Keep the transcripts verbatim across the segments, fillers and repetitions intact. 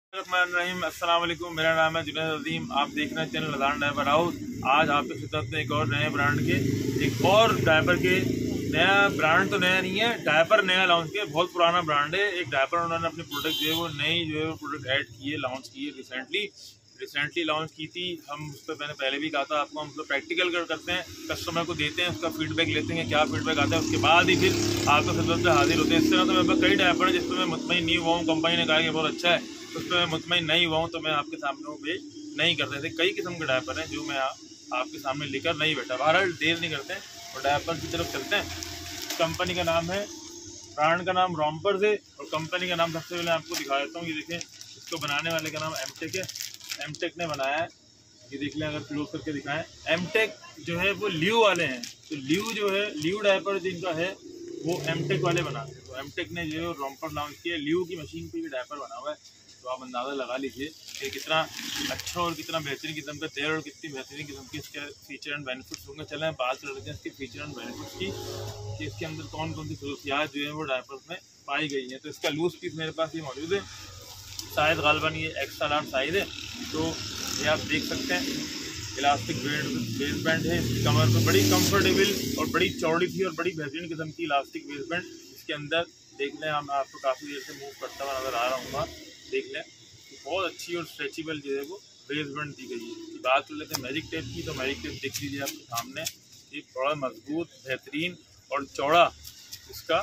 रहीम अस्सलाम वालेकुम। मेरा नाम है जुनैद अजीम। आप देख रहे हैं चैनल अजान डायपर हाउस। आज आपके खिदमत में एक और नए ब्रांड के एक और डायपर के नया ब्रांड तो नया नहीं है, डायपर नया लॉन्च किया। बहुत पुराना ब्रांड है। एक डायपर उन्होंने अपने प्रोडक्ट जो है वो नई जो है वो प्रोडक्ट ऐड किए, लॉन्च किए रिसेंटली रिसेंटली लॉन्च की थी। हम उस पर मैंने पहले भी कहा था आपको, हम उसको प्रैक्टिकल कर करते हैं, कस्टमर को देते हैं, उसका फीडबैक लेते हैं, क्या फीडबैक आता है, उसके बाद ही फिर आपको खिदमत में हाजिर होते हैं। इस तरह तो मेरे पास कई डायपर हैं जिस पर मैं मुतमईन नहीं हुआ हूँ। कंपनी ने कहा कि बहुत अच्छा है, उस पर मैं मुतमईन नहीं हुआ हूँ तो मैं आपके सामने वो पेश नहीं करते थे। कई किस्म के डायपर हैं जो मैं आपके सामने लेकर नहीं बैठा। बहरहाल देर नहीं करते हैं और डायपर की तरफ चलते हैं। कंपनी का नाम है, ब्रांड का नाम रॉम्पर्स है और कंपनी का नाम सबसे पहले आपको दिखा देता हूँ। ये देखें, इसको बनाने वाले का नाम एमटेक है। एमटेक ने बनाया है, ये देख लें अगर क्लोज करके दिखाएं। एमटेक जो है वो ल्यू वाले हैं, तो ल्यू जो है ल्यू डायपर जिनका है वो एमटेक वाले बनाते हैं। तो एमटेक ने जो है रॉम्पर लॉन्च किया, ल्यू की मशीन पे ये डायपर बना हुआ है। तो आप अंदाज़ा लगा लीजिए कि कितना अच्छा और कितना बेहतरीन किस्म का तेल और कितनी बेहतरीन किस्म के इसके फीचर एंड बेनिफिट्स होंगे। चलें बात कर लेते हैं इसके फीचर एंड बेनिफिट्स की कि इसके अंदर कौन कौन सी खसूसियात जो है वो डायपर्स में पाई गई हैं। तो इसका लूज पीस मेरे पास ये मौजूद है। साइज़ गालबन ये एक्स्ट्रा लार्ज साइज़ है। तो ये आप देख सकते हैं, इलास्टिक वेस्ट बैंड है। इसकी कमर पर बड़ी कंफर्टेबल और बड़ी चौड़ी थी और बड़ी बेहतरीन किस्म की इलास्टिक वेस्ट बैंड इसके अंदर। देख लें, हम आपको काफ़ी देर से मूव करता हुआ नज़र आ रहा हूँ। वहाँ देख लें, बहुत अच्छी और स्ट्रेचेबल जो है वो वेस्ट बैंड दी गई है। बात कर लेते हैं मैजिक टेप की, तो मैजिक टेप देख लीजिए आपके सामने, ये बड़ा मजबूत, बेहतरीन और चौड़ा इसका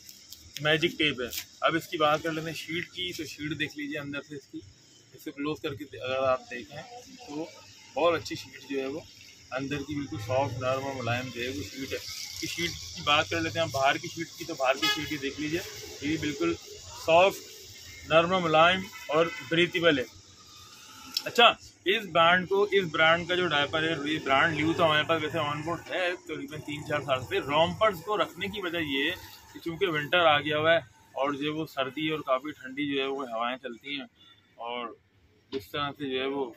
मैजिक टेप है। अब इसकी बात कर लेते हैं शीट की, तो शीट देख लीजिए अंदर से इसकी, इसे क्लोज करके अगर आप देखें तो बहुत अच्छी शीट जो है वो अंदर की बिल्कुल सॉफ्ट नरम और मुलायम जो है वो शीट है। की शीट की बात कर लेते हैं बाहर की शीट की, तो बाहर की शीट ही देख लीजिए, ये बिल्कुल सॉफ्ट नरम मुलायम और ब्रीथेबल है। अच्छा, इस ब्रांड को इस ब्रांड का जो डायपर है, ये ब्रांड ल्यू तो हमारे पास वैसे ऑन बोर्ड है तकरीबन तीन चार साल से। रॉम्पर्स को रखने की वजह ये है कि चूँकि विंटर आ गया हुआ है और जो है वो सर्दी और काफ़ी ठंडी जो है वो हवाएं चलती हैं और जिस तरह से जो है वो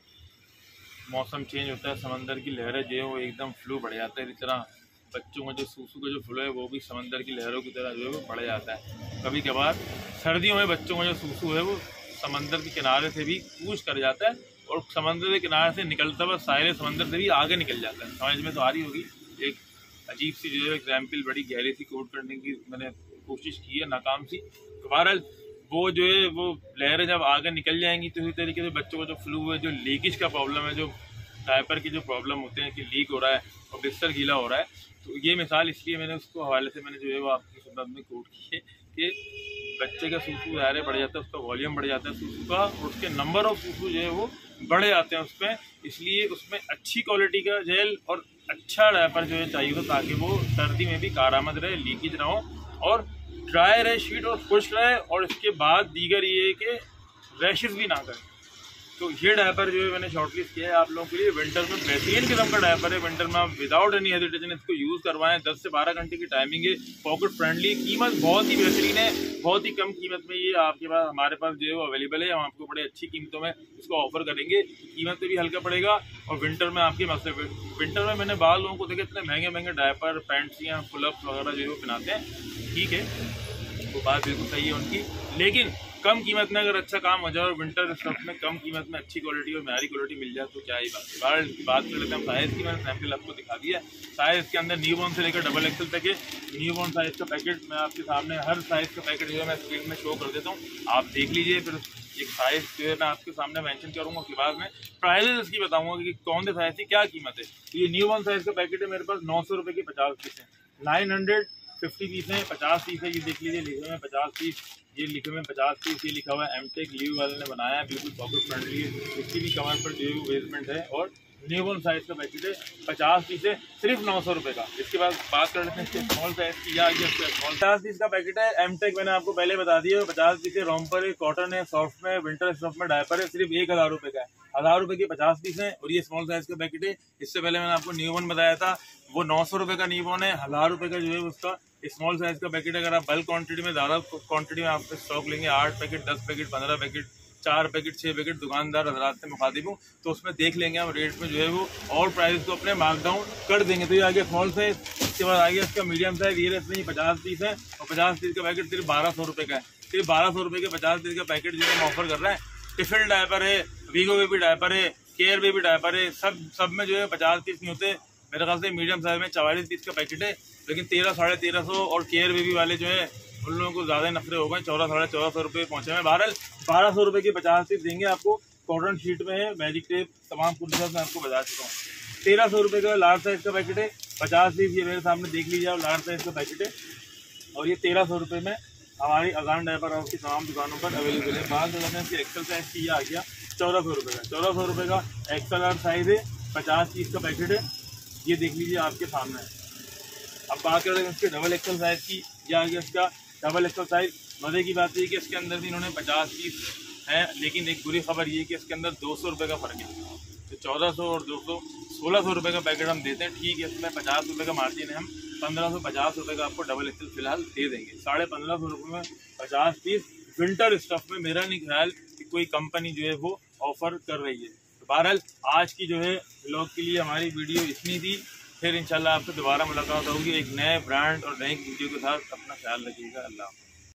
मौसम चेंज होता है, समंदर की लहरें जो है वो एकदम फ्लू बढ़ जाता है। इस तरह बच्चों का जो सूसू का जो फ्लो है वो भी समंदर की लहरों की तरह जो है वो बढ़ जाता है। कभी कभार सर्दियों में बच्चों का जो सूसू है वो समंदर के किनारे से भी कूच कर जाता है और समंदर के किनारे से निकलता हुआ साहिल समंदर से भी आगे निकल जाता है। समझ में तो आ रही होगी। एक अजीब सी जो है एग्जाम्पल बड़ी गहरी सी कोट करने की मैंने कोशिश की है, नाकाम सी। तो बहरहाल वो जो है वो लहरें जब आगे निकल जाएंगी तो इसी तरीके से बच्चों का जो फ्लू है, जो लीकेज का प्रॉब्लम है, जो डायपर के जो प्रॉब्लम होते हैं कि लीक हो रहा है और बिस्तर गीला हो रहा है, तो ये मिसाल इसलिए मैंने उसको हवाले से मैंने जो है वो आपकी खिदमत में कोट की है कि बच्चे का सूसू ज़ाहिर बढ़ जाता है, उसका वॉल्यूम बढ़ जाता है सूसू का और उसके नंबर ऑफ सूसू जो है वो बढ़ जाते हैं उसमें। इसलिए उसमें अच्छी क्वालिटी का जेल और अच्छा डायपर जो है चाहिए हो ताकि वो सर्दी में भी कारआमद रहे, लीकेज ना हो और ड्राई रहे शीट और खुश रहे और इसके बाद दीगर ये है कि रैशेस भी ना करे। तो ये डायपर जो है मैंने शॉर्टलिस्ट किया है आप लोगों के लिए। विंटर में बेहतरीन किस्म का डायपर है। विंटर में आप विदाउट एनी हेजिटेशन इसको यूज़ करवाएं। दस से बारह घंटे की टाइमिंग है, पॉकेट फ्रेंडली, कीमत बहुत ही बेहतरीन है। बहुत ही कम कीमत में ये आपके पास हमारे पास जो है वो अवेलेबल है। हम आपको बड़े अच्छी कीमतों में इसको ऑफर करेंगे, कीमत भी हल्का पड़ेगा और विंटर में आपके मसले पे। विंटर में मैंने बाहर लोगों को देखे इतने महंगे महंगे डायपर, पैंट्सियाँ, फुलअप्स वगैरह जो है वो पहनाते हैं। ठीक है, वो बात बिल्कुल सही है उनकी, लेकिन कम कीमत में अगर अच्छा काम हो जाए और विंटर स्टफ में कम कीमत में अच्छी क्वालिटी और म्यारी क्वालिटी मिल जाए तो क्या ही बात है। बाहर की बात कर लेते हैं साइज़ की। मैंने सैम्पल आपको दिखा दिया। साइज़ के अंदर न्यू बॉर्न से लेकर डबल एक्सल तक है। न्यू बॉर्न साइज़ का पैकेट मैं आपके सामने हर साइज़ का पैकेट जो है मैं स्क्रीन में शो कर देता हूँ, आप देख लीजिए। फिर एक साइज़ जो है मैं आपके सामने मेंशन करूँगा, उसके बाद में प्राइजेस इसकी बताऊँगा कि कौन से साइज़ की क्या कीमत है। ये न्यू बॉर्न साइज़ का पैकेट है मेरे पास नौ सौ रुपये की पचास पीस है, नाइन हंड्रेड फिफ्टी पीस है, पचास पीस है। ये देख लीजिए, लिखे हुए हैं पचास पीस, ये लिखे हुए हैं पचास पीस। ये लिखा हुआ है एमटेक ल्यू वाले ने बनाया है, बिल्कुल पॉकेट फ्रेंडली है। इसकी भी कवर पर जो है वेस्टमेंट है और न्यूबॉर्न साइज़ का पैकेट है, पचास पीस है, सिर्फ नौ सौ रुपये का। इसके बाद बात कर लेते हैं इसके स्मॉल साइज़ की। या ये स्मॉल पचास पीस का पैकेट है एमटेक, मैंने आपको पहले बता दिया। पचास पीस है, रॉम्पर है, कॉटन है, सॉफ्ट में, विंटर स्टफ में डायपर है, सिर्फ एक हज़ार रुपये का है। हज़ार रुपये के पचास पीस हैं और ये स्मॉल साइज़ का पैकेट है। इससे पहले मैंने आपको न्यूबॉर्न बताया था, वो नौ सौ रुपये का न्यूबॉर्न है, हज़ार रुपये का जो है उसका स्मॉल साइज़ का पैकेट। अगर आप बल्क क्वांटिटी में ज़्यादा क्वांटिटी में आप स्टॉक लेंगे, आठ पैकेट, दस पैकेट, पंद्रह पैकेट, चार पैकेट, छः पैकेट, दुकानदार हजरात से मुखातिब हूँ, तो उसमें देख लेंगे हम रेट में जो है वो और प्राइस को अपने मार्कडाउन कर देंगे। तो ये आगे स्मॉल साइज, इसके बाद आगे इसका मीडियम साइज, ये इसमें पचास पीस है और पचास पीस का पैकेट सिर्फ बारह सौ रुपये का है। सिर्फ बारह सौ रुपये के पचास पीस का पैकेट जो है हम ऑफर कर रहे हैं। टिफिन डायपर है, वीगो बेबी डायपर है, केयर बेबी डायपर है, सब सब में जो है पचास पीस नहीं होते, मेरे ख्याल से मीडियम साइज में चवालीस पीस का पैकेट है, लेकिन तेरह साढ़े तेरह सौ और केयर बेबी वाले जो है उन लोगों को ज़्यादा नफरे हो गए, चौदह साढ़े चौदह सौ रुपये पहुँचे हैं। बहरहाल बारह सौ रुपये की पचास पीस देंगे आपको, कॉटन शीट में है, मैजिक टेप, तमाम कुछ मैं आपको बता चुका हूँ। तेरह सौ रुपये का लार्ज साइज़ का पैकेट है, पचास पीस ये मेरे सामने देख लीजिए, लार्ज साइज़ का पैकेट है, और ये तेरह सौ रुपये में हमारी अजान डायपर हाउस की तमाम दुकानों पर अवेलेबल है। बात करते हैं इसकी एक्सल साइज़ की, ये आ गया चौदह सौ रुपये का, चौदह सौ रुपये का एक्सल लार्ज साइज़ है, पचास पीस का पैकेट है, ये देख लीजिए आपके सामने है। अब बात करते हैं इसके डबल एक्सल साइज़ की, ये आ गया इसका डबल एक्सल साइज़। मज़े की बात है कि इसके अंदर भी इन्होंने पचास पीस है, लेकिन एक बुरी खबर ये है कि इसके अंदर दो सौ रुपये का फ़र्क है। तो चौदह सौ और दो सौ सोलह सौ रुपये का पैकेट हम देते हैं, ठीक है, इसमें पचास रुपये का मार्जिन है, हम पंद्रह सौ पचास रुपये का आपको डबल एक्सल फिलहाल दे देंगे। साढ़े पंद्रह सौ रुपये में पचास पीस विंटर स्टफ में मेरा नहीं ख्याल कि कोई कंपनी जो है वो ऑफ़र कर रही है। तो बहरहाल आज की जो है व्लॉग के लिए हमारी वीडियो इतनी थी, फिर इंशाल्लाह आपसे दोबारा मुलाकात होगी एक नए ब्रांड और नए वीडियो के साथ। अपना ख्याल रखिएगा, अल्लाह।